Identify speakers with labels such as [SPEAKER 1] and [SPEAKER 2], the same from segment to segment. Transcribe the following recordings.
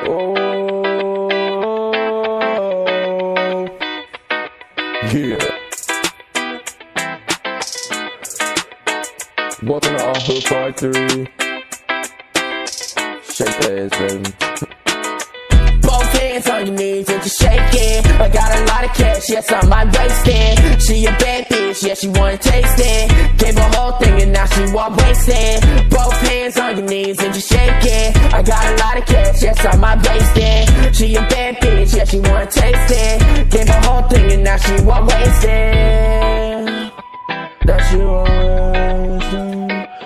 [SPEAKER 1] Oh, yeah. Welcome to All Hood Part 3. Shake that ass, baby.
[SPEAKER 2] Both hands on your knees and just shake it. I got a lot of cash, yes, I might waste it. She a bad bitch, yeah, she wanna taste it. Gave her whole thing and now she walk wasted. Both hands on your knees and just shake it. I got a lot of cash, yes, I might waste it. She a bad bitch, yeah, she wanna taste it. Gave her whole thing and now she walk wasted. Now she walk wasted.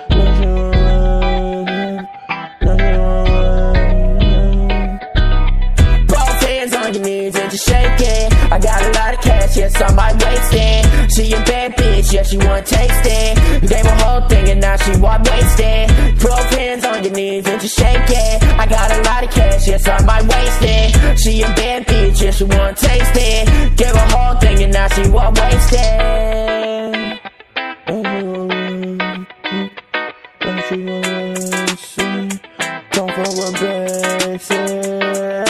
[SPEAKER 2] Shake it. I got a lot of cash, yes, I might waste it. She a bad bitch, yeah, she wanna taste it. Gave her whole thing and now she walk wasted. Both hands on your knees and just shake it. I got a lot of cash, yes, I might waste it. She a bad bitch, yeah, she wanna taste it. Gave her whole thing and now she walk wasted. Don't fuck with basic.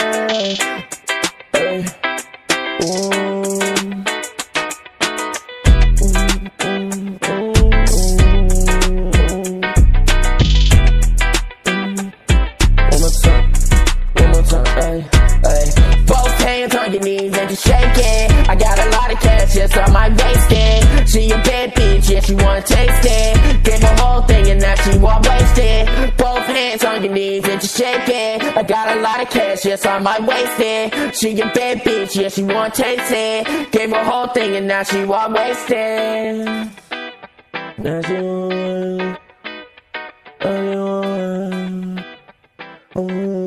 [SPEAKER 2] Both hands on your knees and just shake it. I got a lot of cash, yes, I might waste it. She a bad bitch, yeah, she wanna taste it. Gave her whole thing and now she walk wasted. Both hands on your knees and just shake it. I got a lot of cash, yes, I might waste it. She a bad bitch, yeah, she wanna taste it. Gave her whole thing and now she walk wasted. Now she wanna,